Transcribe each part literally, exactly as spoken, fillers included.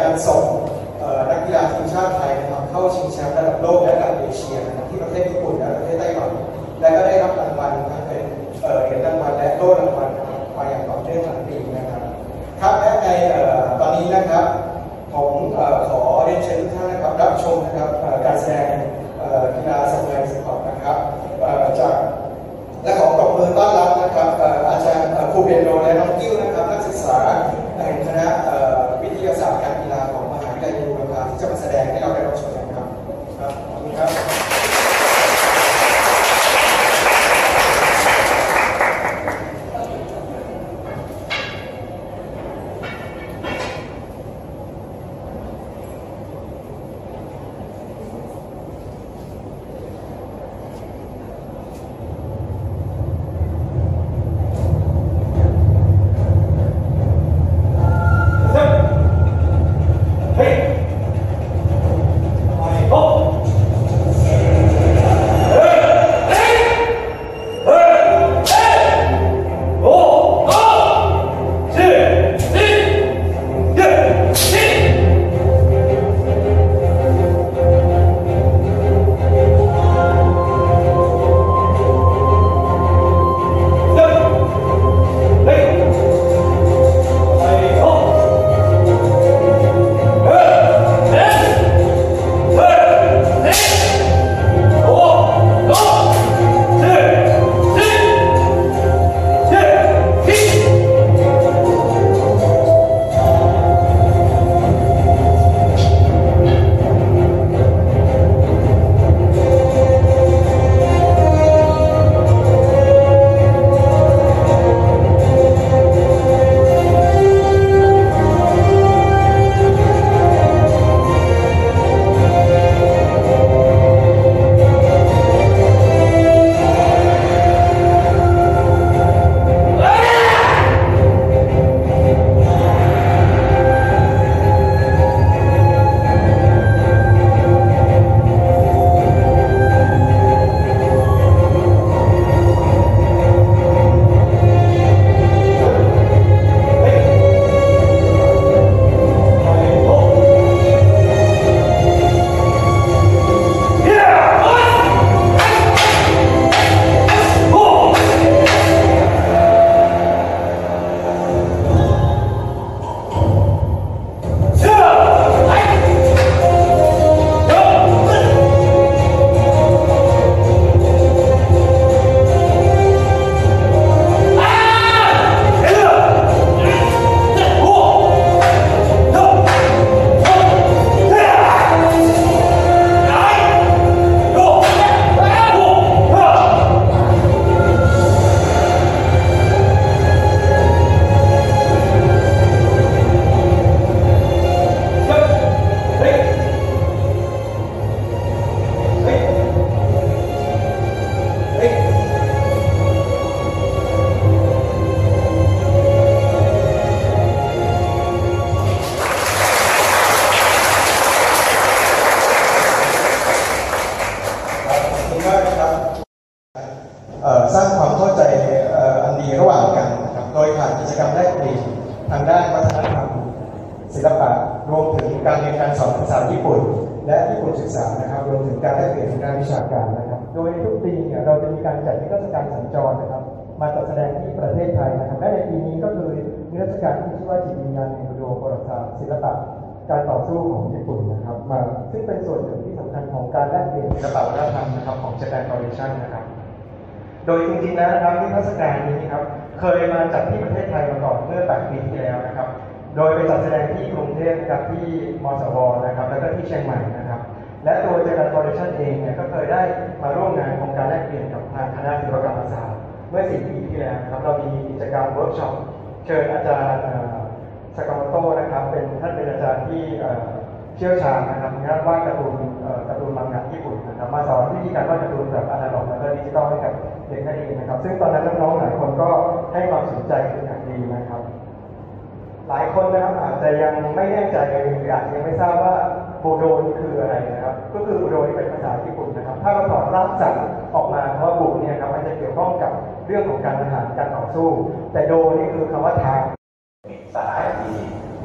การส่งนักกีฬาทีมชาติไทยนะครับเข้าชิงแชมป์ระดับโลกและระดับเอเชียนะครับที่ประเทศญี่ปุ่นและประเทศไต้หวันและก็ได้รับรางวัลทั้งเป็นเหรียญรางวัลและโล่รางวัลมาอย่างต่อเนื่องหลายปีนะครับครับและในตอนนี้นะครับผมขอเรียนเชิญทุกท่านนะครับรับชมนะครับการแสดงกีฬาสมัยสปอร์ตนะครับจากและขอปรบมือต้อนรับนะครับอาจารย์ครูเปียโนและน้องกิ้วนะครับนักศึกษาแห่งคณะวิทยาศาสตร์การกีฬาของมหาวิทยาลัยบูรพาที่จะมาแสดงให้เราได้รับชมนะครับครับขอบคุณครับสร้างความเข้าใจอันดีระหว่างกันนะครับโดยผ่านกิจกรรมแลกเปลี่ยนทางด้านวัฒนธรรมศิลปะรวมถึงการเรียนการสอนภาษาญี่ปุ่นและญี่ปุ่นศึกษานะครับรวมถึงการแลกเปลี่ยนทางด้านวิชาการนะครับโดยในทุกปีเนี่ยเราจะมีการจัดนิทรรศการสัญจรนะครับมาจัดแสดงที่ประเทศไทยนะครับและในปีนี้ก็คือนิทรรศการที่ชื่อว่าจิตวิญญาณแห่งโดประวัติศาสตร์ศิลปะการต่อสู้ของญี่ปุ่นนะครับมาซึ่งเป็นส่วนหนึ่งที่สำคัญของการแลกเปลี่ยนศิลปะวัฒนธรรมนะครับของ Japan Foundation นะครับโดยจริงๆแล้วนะครับนิทรรศการนี้ครับเคยมาจัดที่ประเทศไทยมาก่อนเมื่อแปดปีที่แล้วนะครับโดยไปจัดแสดงที่กรุงเทพกับที่มสวนะครับแล้วก็ที่เชียงใหม่นะครับและตัว Japan Foundation เองเนี่ยก็เคยได้มาร่วมงานโครงการแลกเปลี่ยนกับทางคณะศิลปกรรมศาสตร์เมื่อสี่ปีที่แล้วนะครับเรามีกิจกรรมเวิร์กช็อปเชิญอาจารย์สากาโมโตะนะครับเป็นท่านเป็นอาจารย์ที่เชี่ยวชาญนะครับงานวาดการ์ตูนการ์ตูนมังงะญี่ปุ่นนะครับมาสอนวิธีการวาดการ์ตูนแบบอนาล็อกและดิจิตอลให้กับเด็กนักเรียนนะครับซึ่งตอนนั้นน้องๆหลายคนก็ให้ความสนใจเป็นอย่างดีนะครับหลายคนนะครับอาจจะยังไม่แน่ใจหรืออาจจะยังไม่ทราบว่าบูโดนี่คืออะไรนะครับก็คือบูโดนี่เป็นภาษาญี่ปุ่นนะครับถ้าเราถอดรากศัพท์ออกมาเพราะว่าบูเนี่ยครับมันจะเกี่ยวข้องกับเรื่องของการทหารการต่อสู้แต่โดนี่คือคำว่าทางสายที่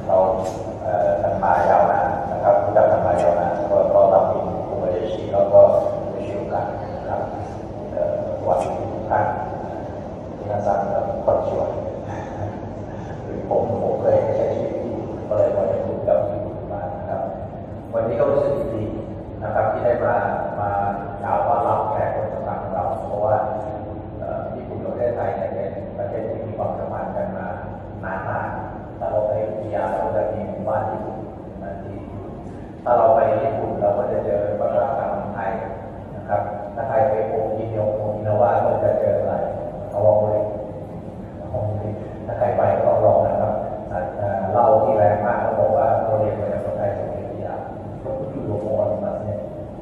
เรากันมายาวนานนะครับรู้จักกันมายาวนานก็ต้อนรับคุณครูเอชีแล้วก็ไม่ใช่โอกาสนะครับวันทุกท่านที่น่าสนใจคนช่วยหรือผมผมเคยใช้ชีวิตอยู่ก็เลยมาได้รู้กับที่มานะครับวันนี้ก็รู้สึกดีนะครับที่ได้มามากล่าวว่ารับแขกคนสำคัญของเราเพราะว่าญี่ปุ่นประเทศไทยเนี่ยเป็นประเทศที่มีความสัมพันธ์กันมานานมากถ้าเราไปวิทยาเราจะมีหมู่บ้านญี่ปุ่นนะที่ถ้าเราไปญี่ปุ่นเราก็จะเจอวัฒนธรรมไทยนะครับถ้าใครไปโอกิโนโอกินาวาก็จะเจออะไรเขาบอกเลยถ้าใครไปก็ต้องลองนะครับเล่าที่แรงมากเขาบอกว่าเราเรียนมาจากคนไทยสมัยวิทยาก็คือโลโก้อะไรแบบนี้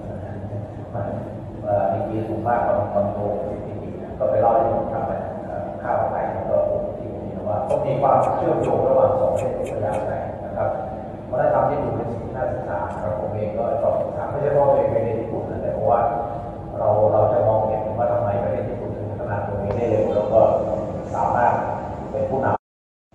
ในปีสูงมากตอนตอนโตสิบปีก็ไปเล่าให้ผมฟังไปข้าวไทยแล้วก็ที่ผมคิดว่าต้องมีความเชื่อมโยงระหว่างสองประเทศตัวอย่างไรนะครับวัฒนธรรมญี่ปุ่นเป็นสิ่งที่น่าศึกษาครับผมเองก็ชอบศึกษาไม่ใช่เพราะตัวเองไปเรียนญี่ปุ่นแต่เพราะว่าเราเราจะมองเห็นว่าทำไมประเทศญี่ปุ่นถึงพัฒนาตัวเองได้เร็วแล้วก็สามารถเป็นผู้นำ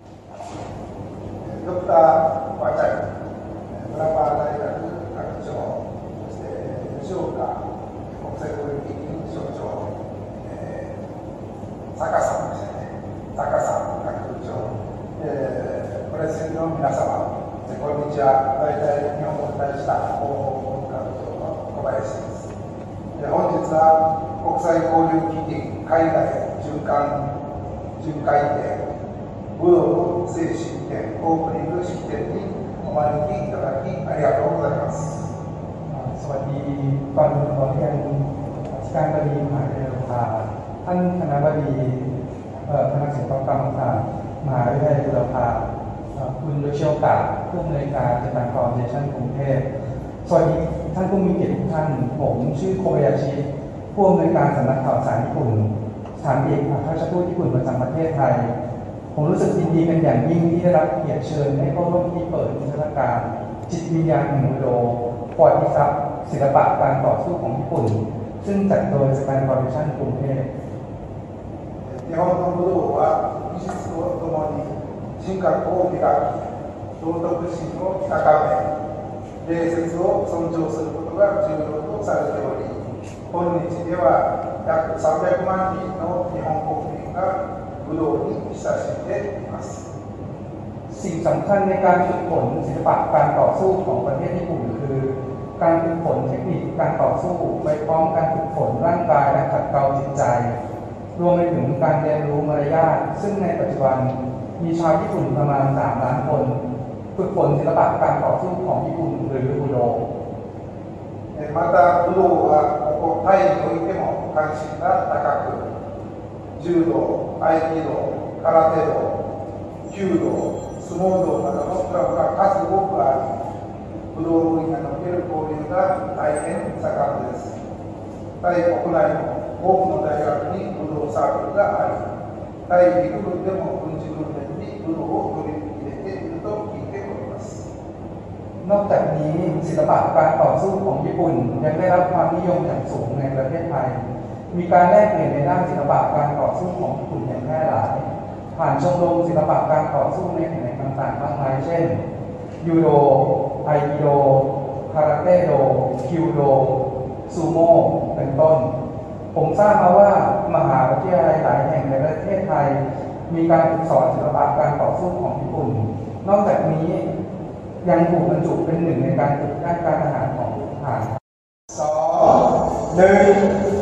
ドクターワチャイ、ブラバー大学学長、そして吉岡国際交流基金所長、えー、坂さんですね、坂さん学長、えー、プレゼンの皆様、こんにちは。大体日本語を大した広報学長の小林です。本日は国際交流基金海外循環巡回展武道の精神展オープニング式典にお招きいただきありがとうございます。 สวัสดีก่อนขอเรียนอธิการบดีมหาวิทยาลัยบุรพาท่านคณบดีคณะศิลปกรรมศาสตร์มหาวิทยาลัยบุรพาคุณโยชิโอกะผู้อำนวยการจัดการฟาวเดชั่นกรุงเทพสวัสดีท่านผู้มีเกียรติทุกท่านผมชื่อโคบายาชิผู้อำนวยการสำนักข่าวสารญี่ปุ่นสถานเอกอัครราชทูตญี่ปุ่นประจำประเทศไทยผมรู้สึกยินดีเป็นอย่างยิ่งที่ได้รับเกียรติเชิญให้เข้าร่วมพิธีเปิดนิทรรศการจิตวิญญาณแห่งอุโดประวัติศาสตร์ศิลปะการต่อสู้ของญี่ปุ่นซึ่งจัดโดยสแปนฟาวเดชั่นกรุงเทพ日本の武道は技術とともに人格を磨き道徳心を高め礼節を尊重することが重要とされており今日では約さんびゃくまんにんの日本国民が武道に親しんでいます。 สิ่งสำคัญในการฝึกฝนศิลปะการต่อสู้ของประเทศญี่ปุ่นคือการฝึกฝนเทคนิคการต่อสู้ไปพร้อมการฝึกฝนร่างกายและขัดเกลาจิตใจรวมไปถึงการเรียนรู้มารยาทซึ่งในปัจจุบันมีชาวญี่ปุ่นประมาณสามล้านคนฝึกฝนศิลปะการต่อสู้ของญี่ปุ่นหรืออุโดまた武道はここタイにおいても関心が高く柔道、合気道、空手道、弓道、相撲道などのクラブが数多くあり武道分野における交流が大変盛んです。タイ国内の多くの大学に武道サークルがありタイ陸軍でも軍事訓練に武道を取り入れていると聞いております。 นอกจากนี้ศิลปะการต่อสู้ของญี่ปุ่นยังได้รับความนิยมอย่างสูงในประเทศไทยมีการแลกเปลี่ยนในด้านศิลปะการต่อสู้ของญี่ปุ่นอย่างแพร่หลายผ่านชมรมศิลปะการต่อสู้ในแขนงต่างๆมากมายเช่นยูโดไอโดคาราเต้โดคิวโดซูโม่เป็นต้นผมทราบมาว่ามหาวิทยาลัยหลายแห่งในประเทศไทยมีการฝึกสอนศิลปะการต่อสู้ของญี่ปุ่นนอกจากนี้ยังถูกบรรจุเป็นหนึ่งในการฝึกด้านการทหารของทหารสองหนึ่ง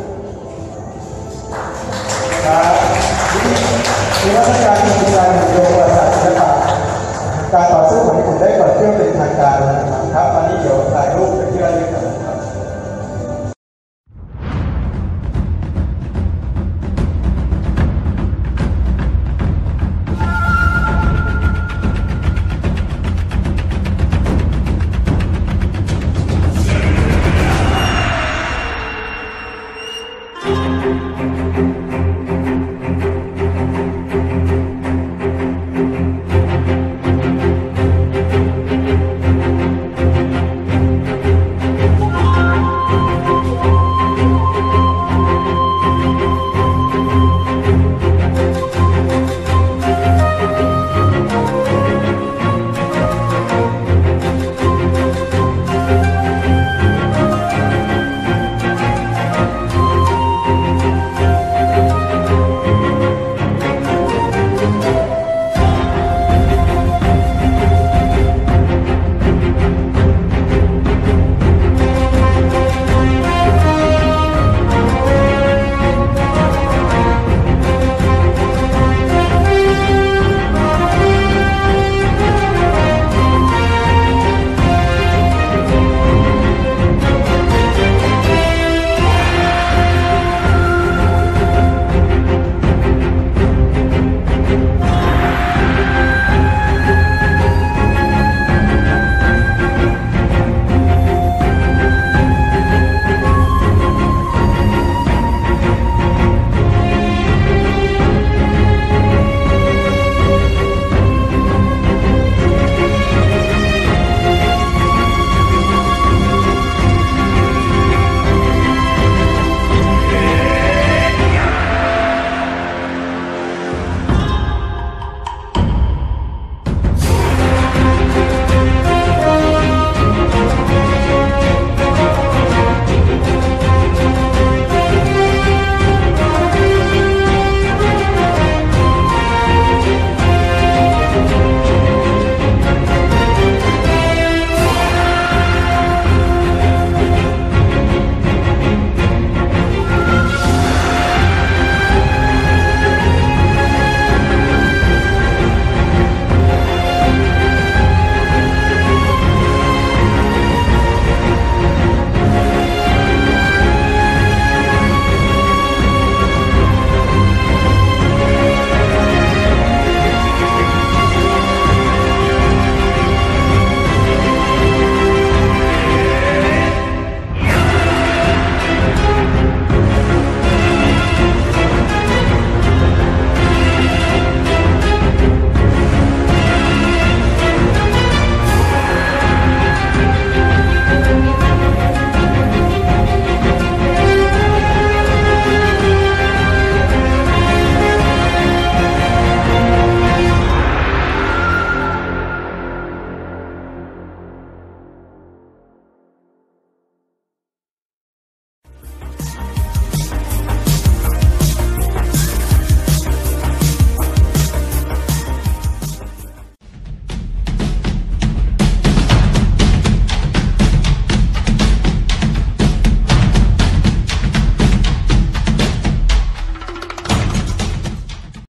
ครับนิทรรศการจิตวิญญาณแห่งอุโดประวัติศาสตร์ศิลปะการต่อสู้ของญี่ปุ่นได้เปิดขึ้นเป็นทางการแล้วนะครับตอนนี้เดี๋ยวถ่ายรูปเป็นที่ระลึกกับ